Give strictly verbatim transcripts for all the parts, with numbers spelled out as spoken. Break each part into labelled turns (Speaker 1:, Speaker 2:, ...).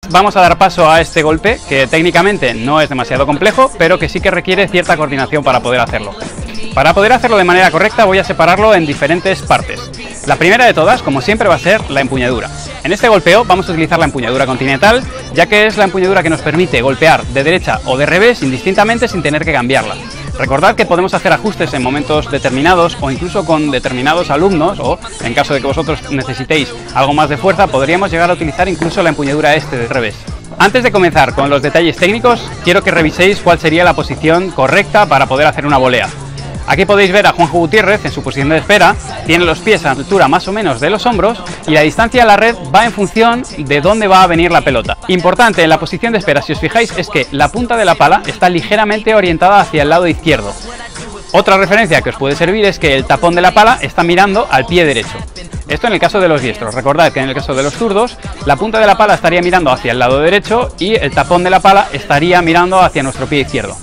Speaker 1: Vamos a dar paso a este golpe, que técnicamente no es demasiado complejo, pero que sí que requiere cierta coordinación para poder hacerlo. Para poder hacerlo de manera correcta voy a separarlo en diferentes partes. La primera de todas, como siempre, va a ser la empuñadura. En este golpeo vamos a utilizar la empuñadura continental, ya que es la empuñadura que nos permite golpear de derecha o de revés indistintamente sin tener que cambiarla. Recordad que podemos hacer ajustes en momentos determinados o incluso con determinados alumnos, o en caso de que vosotros necesitéis algo más de fuerza, podríamos llegar a utilizar incluso la empuñadura este de revés. Antes de comenzar con los detalles técnicos, quiero que reviséis cuál sería la posición correcta para poder hacer una volea. Aquí podéis ver a Juanjo Gutiérrez en su posición de espera, tiene los pies a altura más o menos de los hombros y la distancia a la red va en función de dónde va a venir la pelota. Importante en la posición de espera, si os fijáis, es que la punta de la pala está ligeramente orientada hacia el lado izquierdo. Otra referencia que os puede servir es que el tapón de la pala está mirando al pie derecho. Esto en el caso de los diestros. Recordad que en el caso de los zurdos, la punta de la pala estaría mirando hacia el lado derecho y el tapón de la pala estaría mirando hacia nuestro pie izquierdo.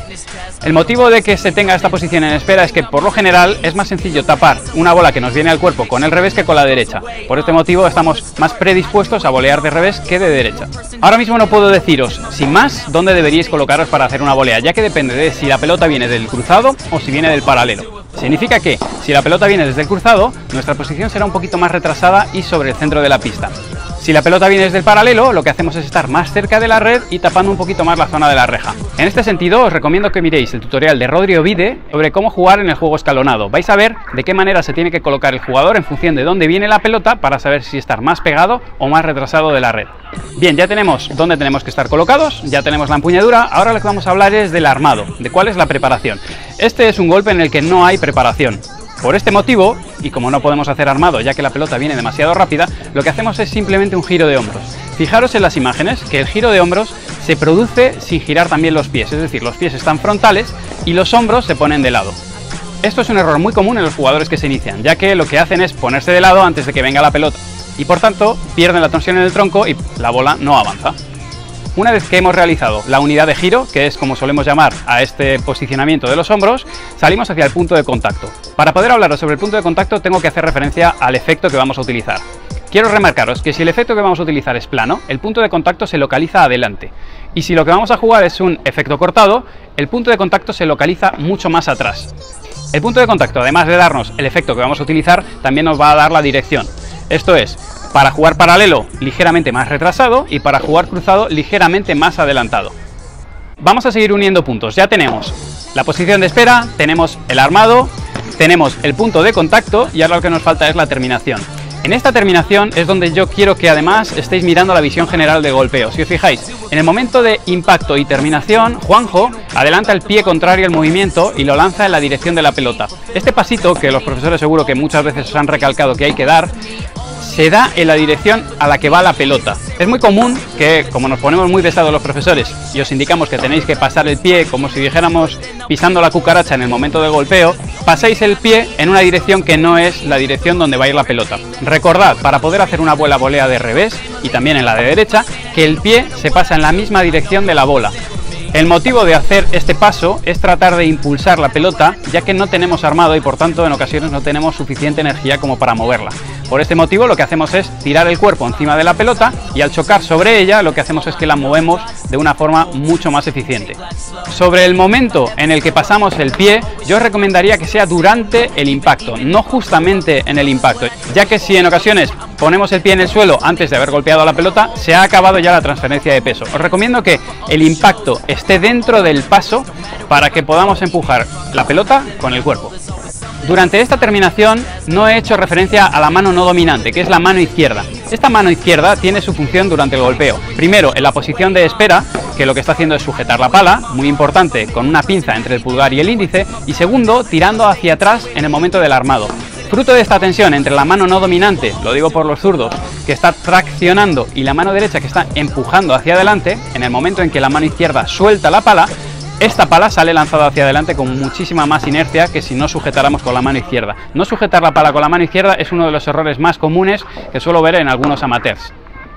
Speaker 1: El motivo de que se tenga esta posición en espera es que por lo general es más sencillo tapar una bola que nos viene al cuerpo con el revés que con la derecha. Por este motivo estamos más predispuestos a volear de revés que de derecha. Ahora mismo no puedo deciros, sin más, dónde deberíais colocaros para hacer una volea, ya que depende de si la pelota viene del cruzado o si viene del paralelo. Significa que, si la pelota viene desde el cruzado, nuestra posición será un poquito más retrasada y sobre el centro de la pista. Si la pelota viene desde el paralelo, lo que hacemos es estar más cerca de la red y tapando un poquito más la zona de la reja. En este sentido, os recomiendo que miréis el tutorial de Rodri Ovide sobre cómo jugar en el juego escalonado. Vais a ver de qué manera se tiene que colocar el jugador en función de dónde viene la pelota para saber si estar más pegado o más retrasado de la red. Bien, ya tenemos dónde tenemos que estar colocados, ya tenemos la empuñadura, ahora lo que vamos a hablar es del armado, de cuál es la preparación. Este es un golpe en el que no hay preparación. Por este motivo, y como no podemos hacer armado ya que la pelota viene demasiado rápida, lo que hacemos es simplemente un giro de hombros. Fijaros en las imágenes que el giro de hombros se produce sin girar también los pies, es decir, los pies están frontales y los hombros se ponen de lado. Esto es un error muy común en los jugadores que se inician, ya que lo que hacen es ponerse de lado antes de que venga la pelota y por tanto pierden la torsión en el tronco y la bola no avanza. Una vez que hemos realizado la unidad de giro, que es como solemos llamar a este posicionamiento de los hombros, salimos hacia el punto de contacto. Para poder hablaros sobre el punto de contacto tengo que hacer referencia al efecto que vamos a utilizar. Quiero remarcaros que si el efecto que vamos a utilizar es plano, el punto de contacto se localiza adelante. Y si lo que vamos a jugar es un efecto cortado, el punto de contacto se localiza mucho más atrás. El punto de contacto, además de darnos el efecto que vamos a utilizar, también nos va a dar la dirección. Esto es, para jugar paralelo ligeramente más retrasado y para jugar cruzado ligeramente más adelantado. Vamos a seguir uniendo puntos. Ya tenemos la posición de espera, tenemos el armado, tenemos el punto de contacto y ahora lo que nos falta es la terminación. En esta terminación es donde yo quiero que además estéis mirando la visión general de golpeo. Si os fijáis, en el momento de impacto y terminación, Juanjo adelanta el pie contrario al movimiento y lo lanza en la dirección de la pelota. Este pasito, que los profesores seguro que muchas veces os han recalcado que hay que dar, se da en la dirección a la que va la pelota. Es muy común que, como nos ponemos muy pesados los profesores y os indicamos que tenéis que pasar el pie como si dijéramos pisando la cucaracha en el momento del golpeo, pasáis el pie en una dirección que no es la dirección donde va a ir la pelota. Recordad, para poder hacer una buena volea de revés y también en la de derecha, que el pie se pasa en la misma dirección de la bola. El motivo de hacer este paso es tratar de impulsar la pelota, ya que no tenemos armado y por tanto en ocasiones no tenemos suficiente energía como para moverla. Por este motivo lo que hacemos es tirar el cuerpo encima de la pelota y al chocar sobre ella lo que hacemos es que la movemos de una forma mucho más eficiente. Sobre el momento en el que pasamos el pie, yo os recomendaría que sea durante el impacto, no justamente en el impacto, ya que si en ocasiones ponemos el pie en el suelo antes de haber golpeado a la pelota, se ha acabado ya la transferencia de peso. Os recomiendo que el impacto esté dentro del paso para que podamos empujar la pelota con el cuerpo. Durante esta terminación no he hecho referencia a la mano no dominante, que es la mano izquierda. Esta mano izquierda tiene su función durante el golpeo. Primero, en la posición de espera, que lo que está haciendo es sujetar la pala, muy importante, con una pinza entre el pulgar y el índice, y segundo, tirando hacia atrás en el momento del armado. Fruto de esta tensión entre la mano no dominante, lo digo por los zurdos, que está traccionando, y la mano derecha que está empujando hacia adelante, en el momento en que la mano izquierda suelta la pala, esta pala sale lanzada hacia adelante con muchísima más inercia que si no sujetáramos con la mano izquierda. No sujetar la pala con la mano izquierda es uno de los errores más comunes que suelo ver en algunos amateurs.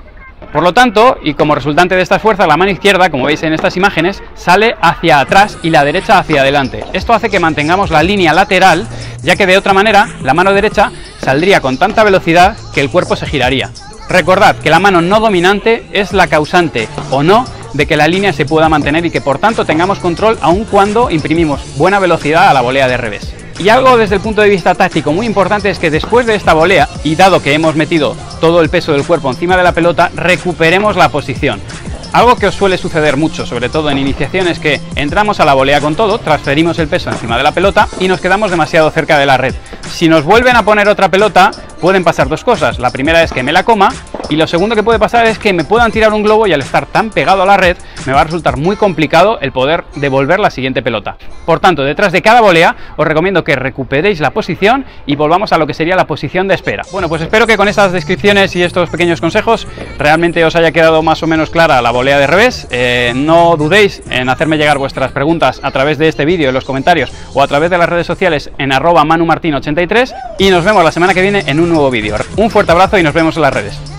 Speaker 1: Por lo tanto, y como resultante de esta fuerza, la mano izquierda, como veis en estas imágenes, sale hacia atrás y la derecha hacia adelante. Esto hace que mantengamos la línea lateral, ya que de otra manera la mano derecha saldría con tanta velocidad que el cuerpo se giraría. Recordad que la mano no dominante es la causante o no de que la línea se pueda mantener y que por tanto tengamos control aun cuando imprimimos buena velocidad a la volea de revés. Y algo desde el punto de vista táctico muy importante es que después de esta volea, y dado que hemos metido todo el peso del cuerpo encima de la pelota, recuperemos la posición. Algo que os suele suceder mucho, sobre todo en iniciación, es que entramos a la volea con todo, transferimos el peso encima de la pelota y nos quedamos demasiado cerca de la red. Si nos vuelven a poner otra pelota, pueden pasar dos cosas. La primera es que me la coma, y lo segundo que puede pasar es que me puedan tirar un globo y al estar tan pegado a la red me va a resultar muy complicado el poder devolver la siguiente pelota. Por tanto, detrás de cada volea os recomiendo que recuperéis la posición y volvamos a lo que sería la posición de espera. Bueno, pues espero que con estas descripciones y estos pequeños consejos realmente os haya quedado más o menos clara la volea de revés. Eh, no dudéis en hacerme llegar vuestras preguntas a través de este vídeo en los comentarios o a través de las redes sociales en arroba manumartin ochenta y tres, y nos vemos la semana que viene en un nuevo vídeo. Un fuerte abrazo y nos vemos en las redes.